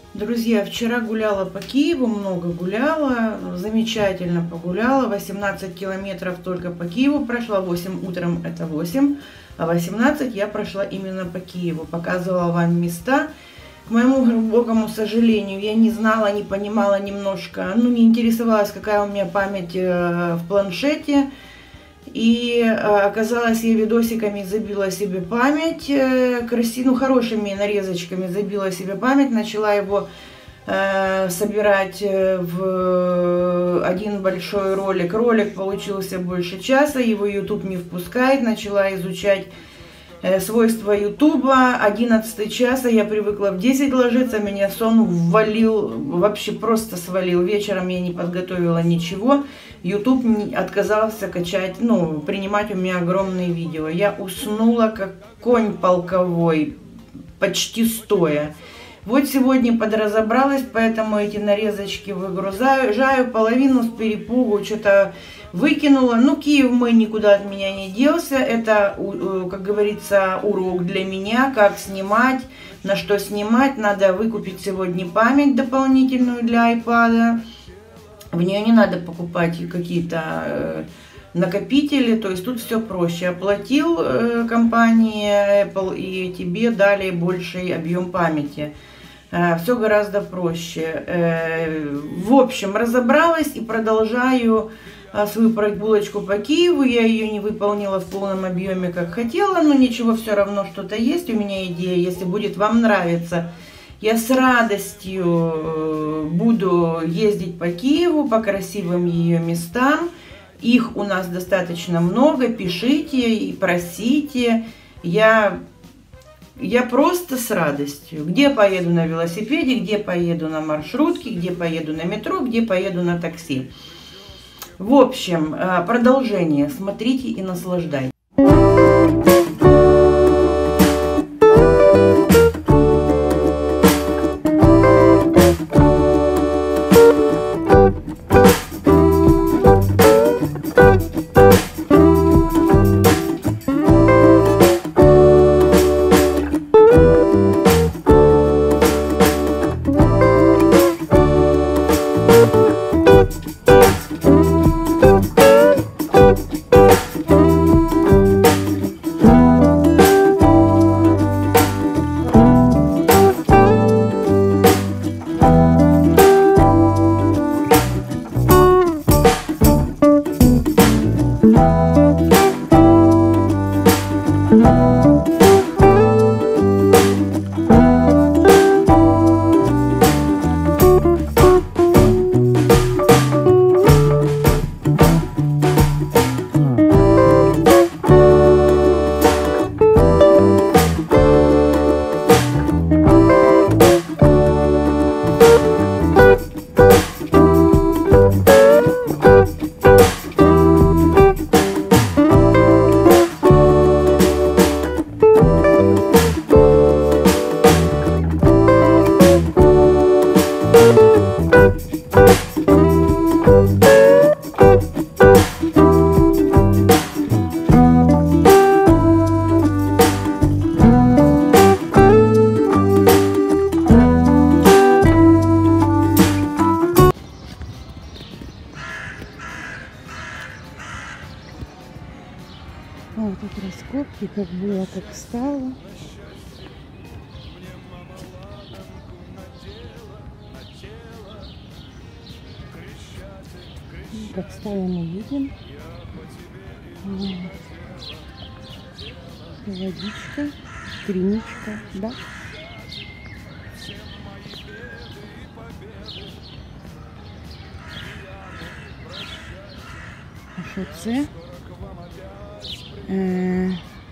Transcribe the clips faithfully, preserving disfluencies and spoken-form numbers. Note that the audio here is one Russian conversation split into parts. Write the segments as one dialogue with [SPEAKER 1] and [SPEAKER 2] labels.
[SPEAKER 1] Друзья, вчера гуляла по Киеву, много гуляла, замечательно погуляла, восемнадцать километров только по Киеву прошла, восемь утром это восемь, а восемнадцать я прошла именно по Киеву, показывала вам места. К моему глубокому сожалению, я не знала, не понимала немножко, ну не интересовалась, какая у меня память в планшете. И оказалось, я видосиками забила себе память, краси, ну, хорошими нарезочками забила себе память, начала его э, собирать в один большой ролик. Ролик получился больше часа, его YouTube не впускает, начала изучать э, свойства YouTube. одиннадцатый час, я привыкла в десять ложиться, меня сон ввалил, вообще просто свалил. Вечером я не подготовила ничего. YouTube отказался качать, ну, принимать у меня огромные видео. Я уснула, как конь полковой, почти стоя. Вот сегодня подразобралась, поэтому эти нарезочки выгрузаю. Жаю половину с перепугу, что-то выкинула. Ну, Киев мой никуда от меня не делся. Это, как говорится, урок для меня, как снимать, на что снимать. Надо выкупить сегодня память дополнительную для iPad. В нее не надо покупать какие-то э, накопители, то есть тут все проще. Оплатил э, компания Apple, и тебе дали больший объем памяти. Э, все гораздо проще. Э, в общем, разобралась и продолжаю э, свою прогулочку по Киеву. Я ее не выполнила в полном объеме, как хотела, но ничего, все равно что-то есть. У меня идея, если будет вам нравиться. Я с радостью буду ездить по Киеву, по красивым ее местам. Их у нас достаточно много. Пишите и просите. Я, я просто с радостью. Где поеду на велосипеде, где поеду на маршрутке, где поеду на метро, где поеду на такси. В общем, продолжение. Смотрите и наслаждайтесь. Вот тут раскопки, как было, как стало. Как стало, мы видим. Вот. Водичка, криничка, да? А що це? Е,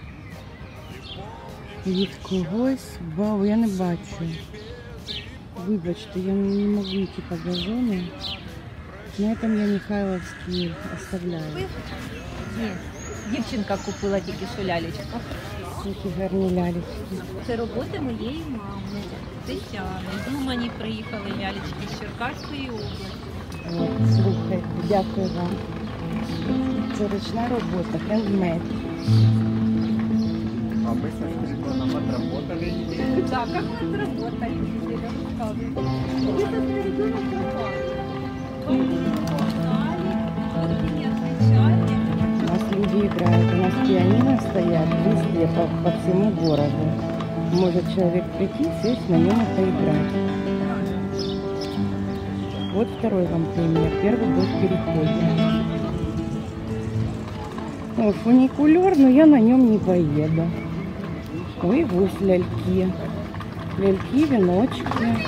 [SPEAKER 1] від когось. Вау, я не бачу. Вибачте, я не можу йти по газону. На этом я Михайловський оставляю.
[SPEAKER 2] Ні, дівчинка купила тільки що лялечку.
[SPEAKER 1] Які гарні лялечки.
[SPEAKER 2] Це роботи моєї мами, Тетяни. З Умані приїхали лялечки з Черкаської області.
[SPEAKER 1] От, слухайте, дякую вам. Це ручна робота, хендмейд.
[SPEAKER 3] А мы со Шпильконом отработали неделю.
[SPEAKER 2] Так, как мы отработали неделю.
[SPEAKER 1] У нас люди играют, у нас пианино стоят везде, по, по всему городу. Может человек прийти, сесть на нем и поиграть. Вот второй вам пример. Первый был в переходе. О, фуникулер, но я на нем не поеду. Ой, вот ляльки. Ляльки, веночки.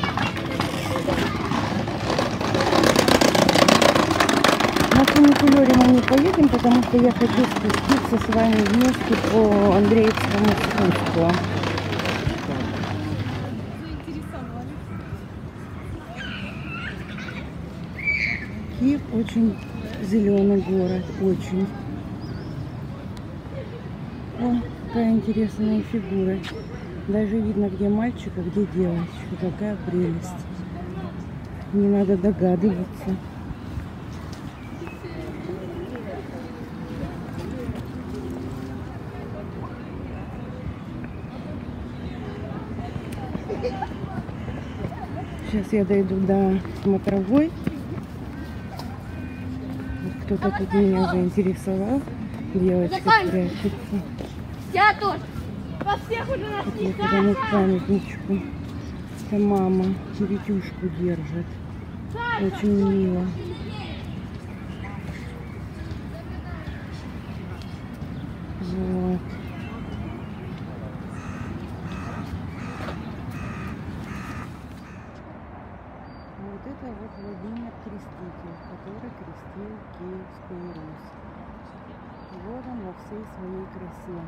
[SPEAKER 1] На фуникулере мы не поедем, потому что я хочу спуститься с вами вместе по Андреевскому спуску. Киев очень зеленый город, очень. О, какая интересная фигура. Даже видно, где мальчик, а где девочка. Какая прелесть. Не надо догадываться. Сейчас я дойду до смотровой. Кто-то тут меня заинтересовал. Девочка прячется.
[SPEAKER 3] Я тоже. Во всех уже нас не
[SPEAKER 1] знаю. К памятничку. Это мама Витюшку держит. Очень мило. Вот. Вот это вот Владимир Креститель, который крестил Киевскую Русь. Вот он во всей своей красе.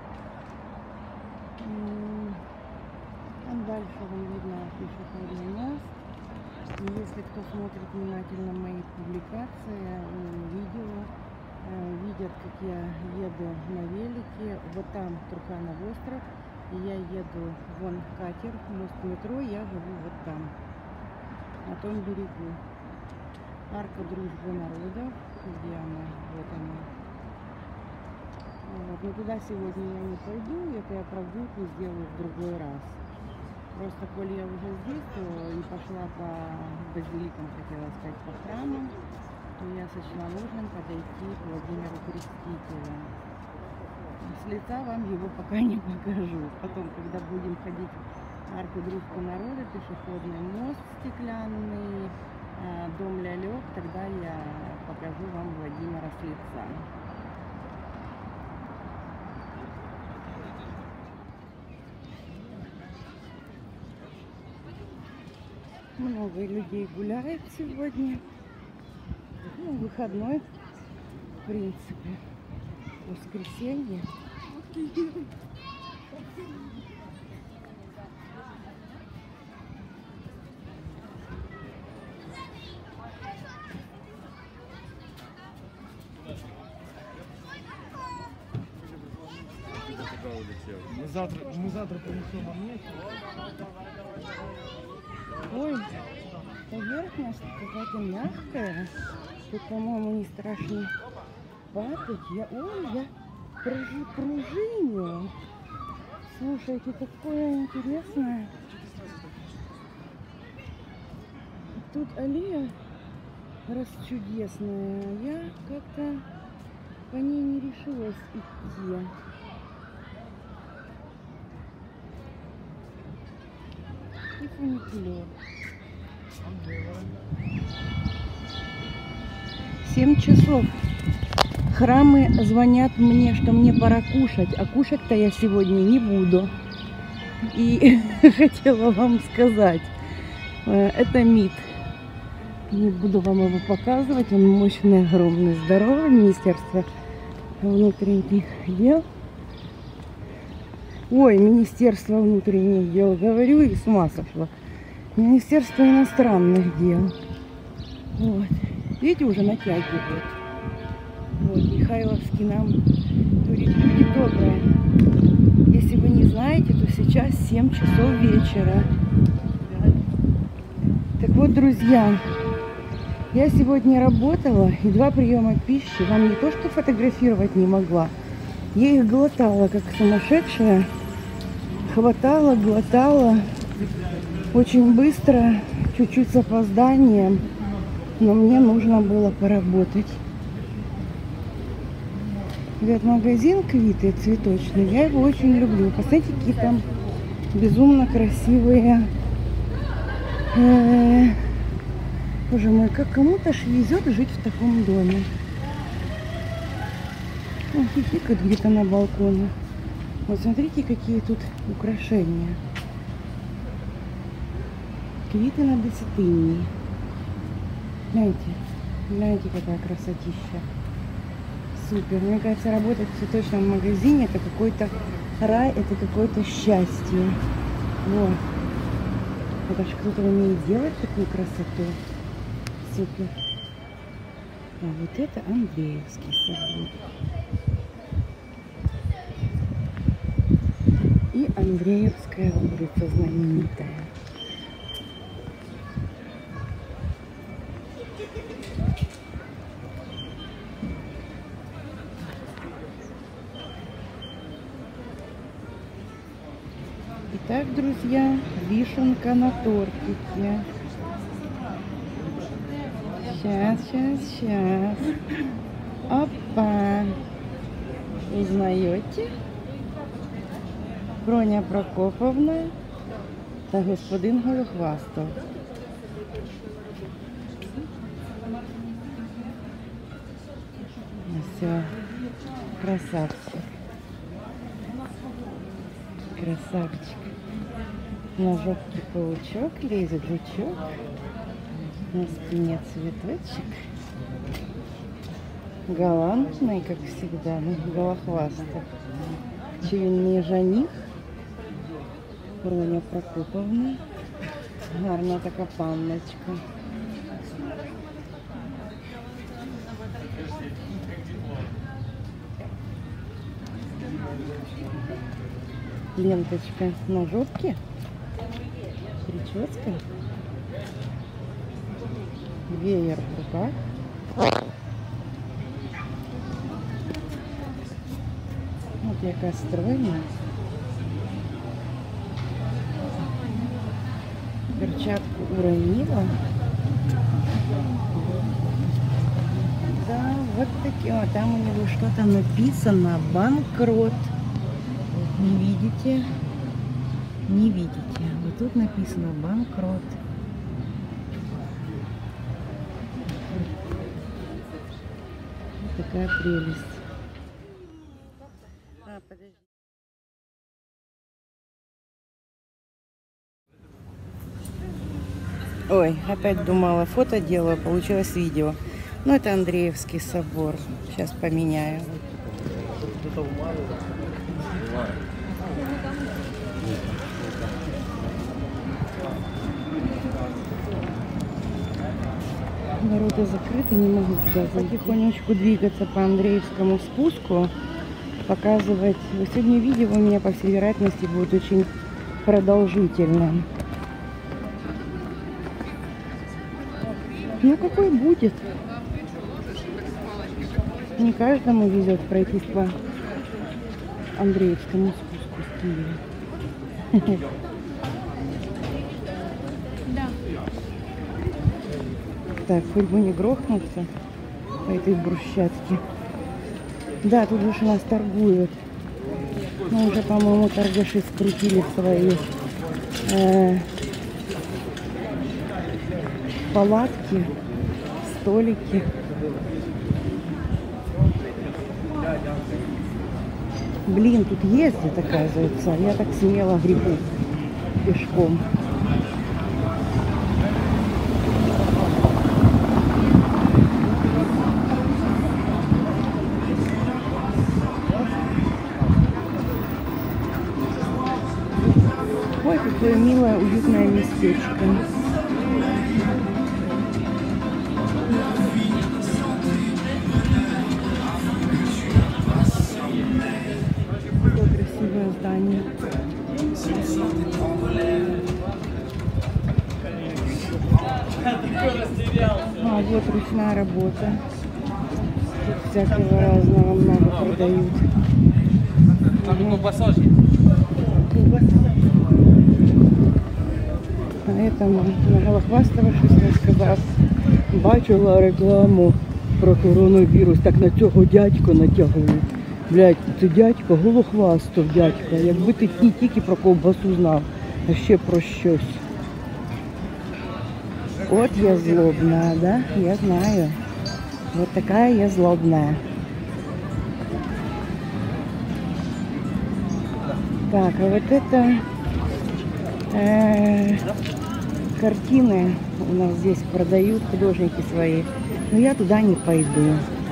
[SPEAKER 1] Там дальше вам видно пешеходный мост. И если кто смотрит внимательно мои публикации, видео, видят, как я еду на велике. Вот там Труханов остров. И я еду, вон катер, мост метро, я живу вот там, на том берегу. Арка дружбы народов, где она, вот она. Вот. Но туда сегодня я не пойду, это я прогулку сделаю в другой раз. Просто, коль я уже здесь, то и пошла по базиликам, хотела сказать, по храмам, то я сочла нужным подойти к Владимиру Крестителю. С лица вам его пока не покажу. Потом, когда будем ходить в арку дружбы народа, пешеходный мост стеклянный, дом Лялек, тогда я покажу вам Владимира с лица. Много людей гуляет сегодня. Ну, выходной, в принципе, воскресенье.
[SPEAKER 4] Мы завтра, мы завтра принесем амнет.
[SPEAKER 1] Ой, поверхность какая-то мягкая. Тут, по-моему, не страшно падать. Я, ой, я пружи, пружиню. Слушайте, такое интересное. Тут аллея расчудесная. Я как-то по ней не решилась идти. И фуникулер. Семь часов. Храмы звонят мне, что мне пора кушать, а кушать-то я сегодня не буду. И хотела вам сказать, это МИД. Не буду вам его показывать, он мощный, огромный, здоровый. Министерство внутренних дел. Ой, Министерство внутренних дел, говорю, и с ума сошла. Министерство иностранных дел. Вот. Видите, уже натягивают. Вот, Михайловский нам говорит, люди добрые. Если вы не знаете, то сейчас семь часов вечера. Так вот, друзья, я сегодня работала, и два приема пищи вам не то что фотографировать не могла. Я их глотала, как сумасшедшая. Хватала, глотала. очень быстро, чуть-чуть с опозданием, но мне нужно было поработать. Этот магазин Квиты цветочный, я его очень люблю. Посмотрите, какие там безумно красивые. Э-э- Боже мой, как кому-то ж везет жить в таком доме. Он хихикает где-то на балконе. Вот смотрите, какие тут украшения. Квиты на десятині. Гляньте, гляньте, какая красотища. Супер. Мне кажется, работать в цветочном магазине это какой-то рай, это какое-то счастье. Вот. Это ж кто-то умеет делать такую красоту. Супер. А вот это Андреевский собор. И Андреевская улица знаменитая. Итак, друзья, вишенка на тортике. Сейчас, сейчас, сейчас. Опа! Узнаете? Броня Прокоповна та господин Голохвастов. Все, красавчик. Красавчик. На жопке паучок лезет, жучок. На спине цветочек. Галантный, как всегда, Голохвастов. Чи він не жених? Броня Прокоповна. Гарна така панночка. Ленточка на жопке. Прическа. Веер в руках. Вот яка стройная. Перчатку уронила. Да, вот такие. А там у него что-то написано. Банкрот. Не видите? Не видите. Вот тут написано банкрот. Вот такая прелесть. А, подожди. Ой, опять думала, фото делаю, получилось видео. Ну, это Андреевский собор. Сейчас поменяю. Ворота закрыты, не могу туда зайти. Потихонечку двигаться по Андреевскому спуску, показывать. Сегодня видео у меня, по всей вероятности, будет очень продолжительным. Ну, какой будет? Не каждому везет пройтись по Андреевскому спуску в Киеве.
[SPEAKER 3] Да.
[SPEAKER 1] Так, хоть бы не грохнуться по этой брусчатке. Да, тут уж у нас торгуют. Мы уже, по-моему, торгаши скрутили свои э, палатки, столики. Блин, тут ездит, оказывается. Я так смело гребу пешком. Ой, какое милое, уютное местечко. Какое красивое здание. А, вот ручная работа. Тут всякого разного много продают.
[SPEAKER 5] Там колбаса же.
[SPEAKER 1] А, на этому, на Голохвастова щось не сказав. Бачила рекламу про коронавірус, так на цього дядька натягують. Блядь, це дядько, Голохвастов дядька. Якби ти не тільки про ковбасу знав, а ще про щось. От я злобна, да? Я знаю. Вот такая я злобная. Так, а вот это э, картины у нас здесь продают художники свои. Но я туда не пойду.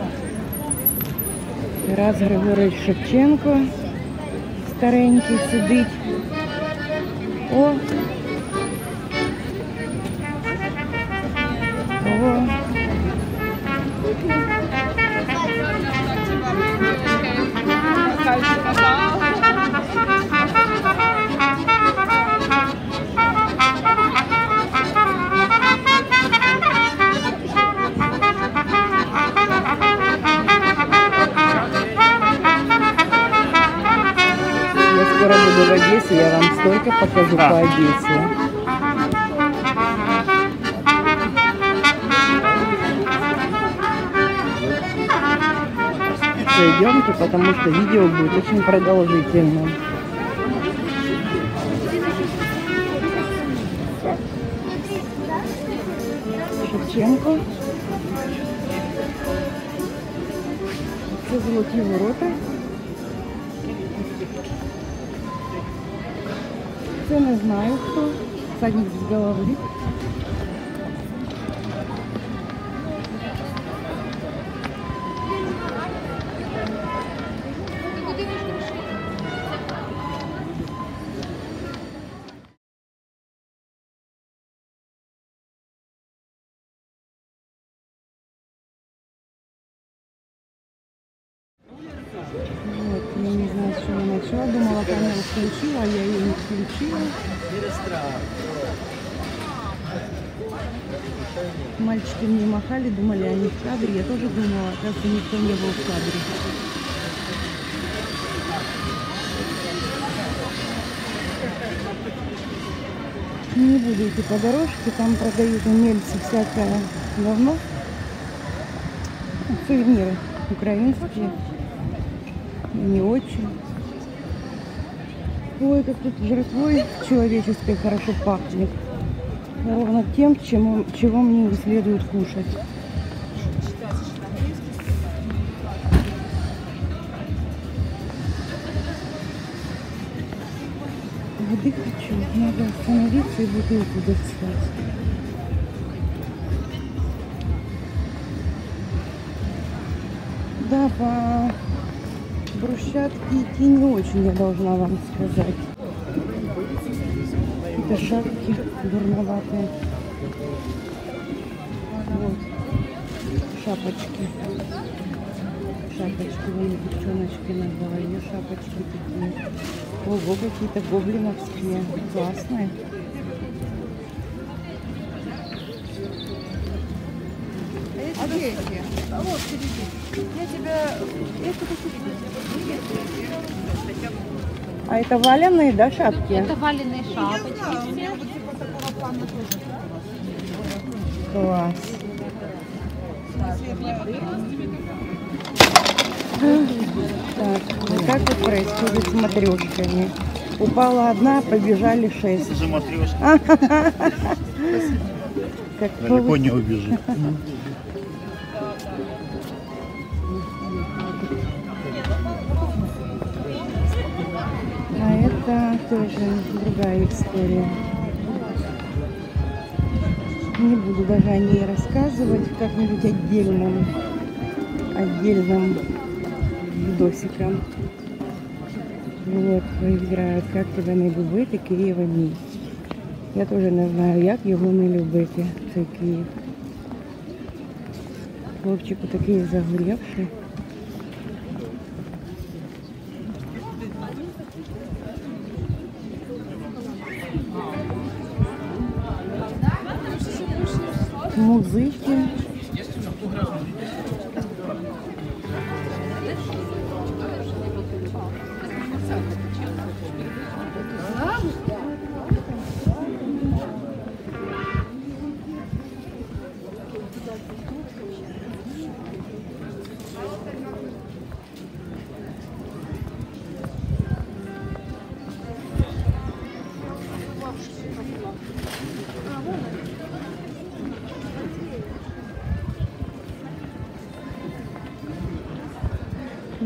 [SPEAKER 1] Тарас Григорович Шевченко старенький сидить. О! О! Скоро буду в Одессе, я вам столько покажу по Одессе. Все, идемте, потому что видео будет очень продолжительным. Шевченко. Це золоті ворота. Це не знаю хто. Всадник без голови. Вот, я не знаю, с чего я начала. Думала, камеру включила, а я ее не включила. Мальчики мне махали, думали, они в кадре. Я тоже думала, оказывается, никто не был в кадре. Не буду идти по дорожке, там продают умельцы всякое говно. Сувениры украинские. Не очень. Ой, как тут жратвой человеческой хорошо пахнет. Ровно тем, чему, чего мне не следует кушать. Воды хочу. Надо остановиться и бутылку достать. Да, по брусчатке идти не очень, я должна вам сказать. Это шапки дурноватые. Вот. Шапочки. Шапочки, вон девчоночки на голове, шапочки такие. Ого, какие-то гоблиновские. Классные.
[SPEAKER 3] А где эти? А вот впереди. Я тебя... Я тебя
[SPEAKER 1] А это валеные, да, шапки?
[SPEAKER 2] Это валеные шапочки.
[SPEAKER 1] Класс. Так, вот как вот происходит с матрешками. Упала одна, побежали шесть.
[SPEAKER 5] Это же матрешка.
[SPEAKER 1] Как
[SPEAKER 5] далеко не убежит.
[SPEAKER 1] А это тоже другая история. Не буду даже о ней рассказывать, как-нибудь отдельным, отдельным видосиком. Вот, играють, як тебе не любити, Києва мій. Я теж не знаю, як його не любити, цей Київ. Хлопчику такий загорівший. Музики.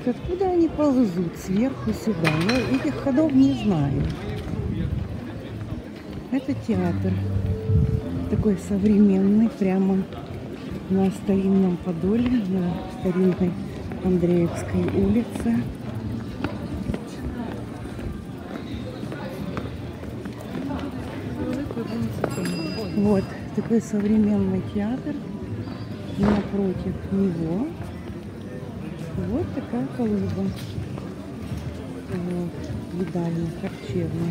[SPEAKER 3] Вот откуда они ползут сверху сюда? Я этих ходов не знаю. Это театр. Такой современный, прямо на старинном Подоле, на старинной Андреевской улице. Вот такой современный театр. И напротив него вот такая колыба. Вот, видальня, харчевня.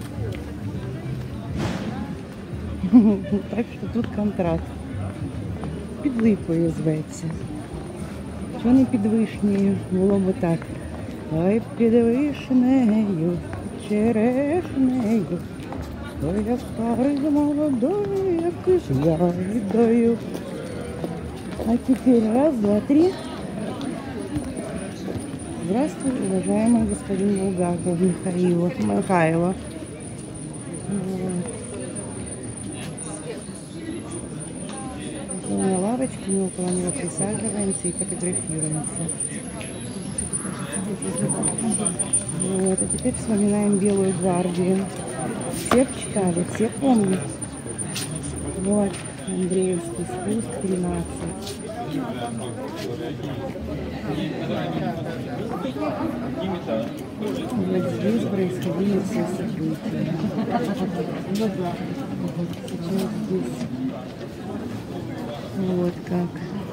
[SPEAKER 3] Так що тут контраст. Підлипою зветься. Що не під вишнею, було б так. Ой, під вишнею, черешнею, то я старий молодой, як із ягідою. А теперь раз, два, три. Здравствуй, уважаемый господин Булгаков Михаилов. Михайлов. Вот. На лавочке мы около него присаживаемся и фотографируемся. Вот. А теперь вспоминаем Белую гвардию. Все читали, все помнят. Вот. Андреевский спуск тринадцать. Вот здесь происходили все события. Сейчас здесь вот как.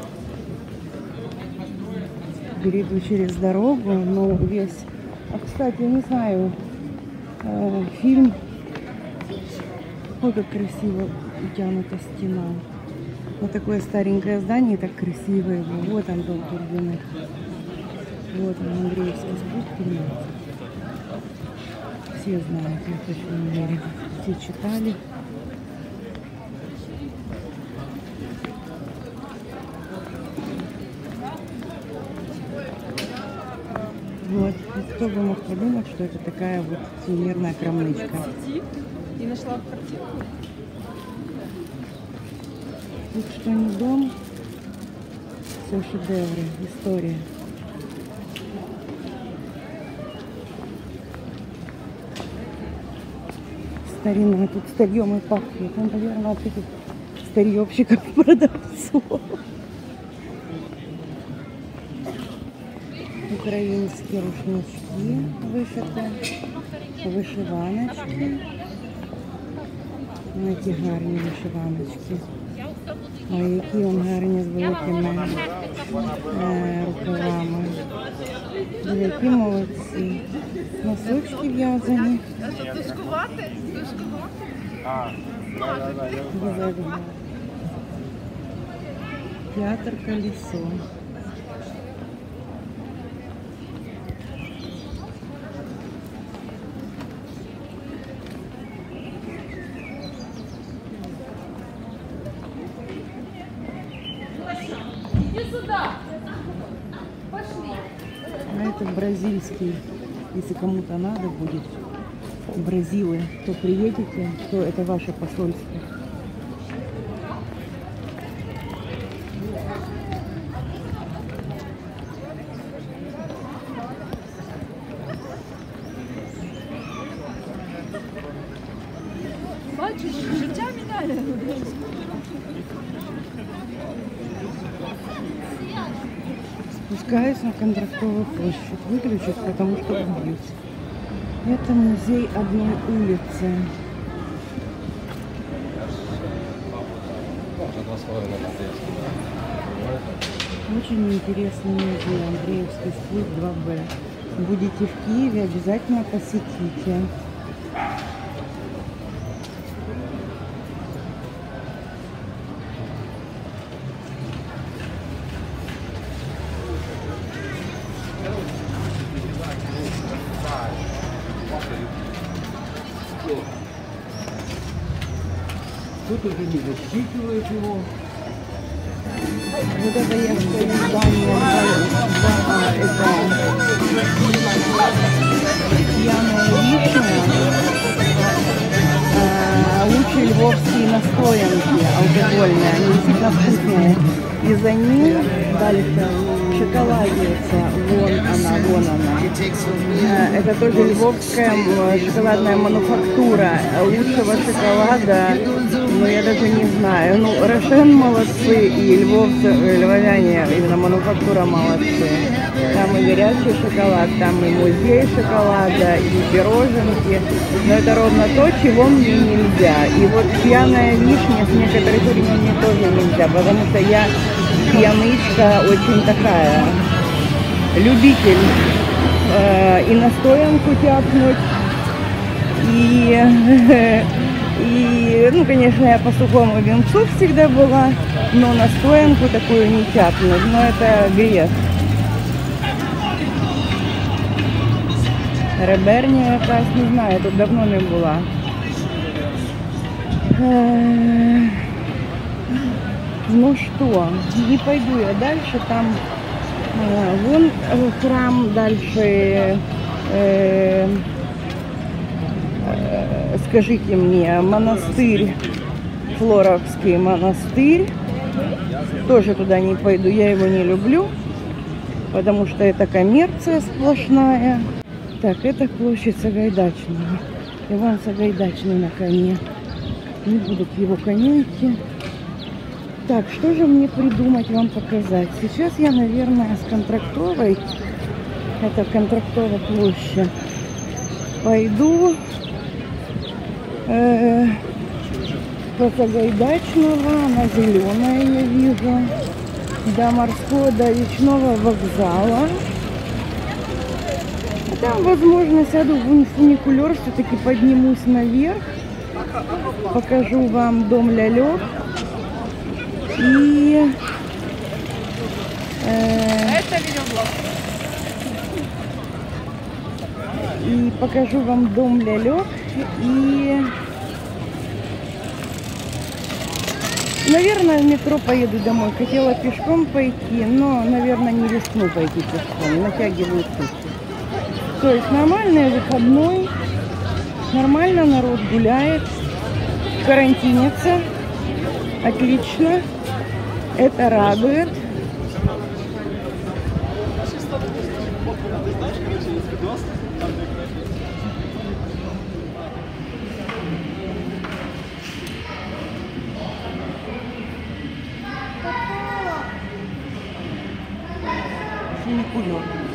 [SPEAKER 3] Перейду через дорогу, но весь... А, кстати, я не знаю, э, фильм... Ой, как красиво утянута стена. Вот такое старенькое здание, так красиво его. Вот он, дом Турбиных. Вот он, Андреевский спуск тринадцать. Все знают, я точно уверена. Все читали. Вот. И кто бы мог подумать, что это такая вот сувенирная крамничка.
[SPEAKER 6] И нашла картинку.
[SPEAKER 3] Тут что не дом, все шедевры, история. Старина, тут старьем и пахнет. Он, наверное, от этих старьевщиков, продавцов. Украинские рушнички вышиты, вышиваночки. Ці гарні вишиваночки. Ой, які он гарні з великими е, рукавами. Які молодці. Носочки в'язані.
[SPEAKER 6] Тушкувати? Тушкувати?
[SPEAKER 3] Театр «Колесо». А это бразильский, если кому-то надо будет, бразилы, то приедете, то это ваше посольство.
[SPEAKER 6] Бачиш, життя міняє.
[SPEAKER 3] Спускаюсь на Контрактовую площадь. Выключусь, потому что убьюсь. Это музей одной улицы. Очень интересный музей. Андреевский спуск два бэ. Будете в Киеве, обязательно посетите.
[SPEAKER 7] Тут уже не засчитывают его.
[SPEAKER 3] Вот это я стою здание, это Татьяна Вишня, лучшие львовские настоянки алкогольные, они действительно вкусные. И за ним дальше шоколадница. Вон она, вон она. Э, Это тоже львовская м, шоколадная мануфактура. Лучшего шоколада, ну я даже не знаю. Ну, Рошен молодцы, и львовцы, э, львовяне, именно мануфактура молодцы. Там и горячий шоколад, там и музей шоколада, и пироженки. Но это ровно то, чего мне нельзя. И вот пьяная вишня с некоторых времен мне тоже нельзя, потому что я пьянычка очень такая, любитель э, и настоянку тяпнуть, и, и, ну, конечно, я по сухому венцу всегда была, но настоянку такую не тяпнуть, но это грех. Реберня якась, не знаю, тут давно не була. Э, Ну что, не пойду я дальше, там э, вон э, храм, дальше, э, э, скажите мне, монастырь, Флоровский монастырь, тоже туда не пойду, я его не люблю, потому что это коммерция сплошная. Так, это площадь Сагайдачного, Иван Сагайдачный на коне, не буду к его коню идти. Так, что же мне придумать вам показать? Сейчас я, наверное, с Контрактовой, это Контрактова площадь, пойду э, по Сагайдачного, она зеленая, я вижу, до морского, до речного вокзала. А там, возможно, сяду в фуникулер, все-таки поднимусь наверх, покажу вам дом Лялек. И э,
[SPEAKER 6] Это видеоблог.
[SPEAKER 3] и покажу вам дом Лялек. И, наверное, в метро поеду домой. Хотела пешком пойти, но, наверное, не рискну пойти пешком. Натягиваю туфли. То есть нормальный выходной, нормально народ гуляет, карантинится. Отлично. Это радует. Фуникулер.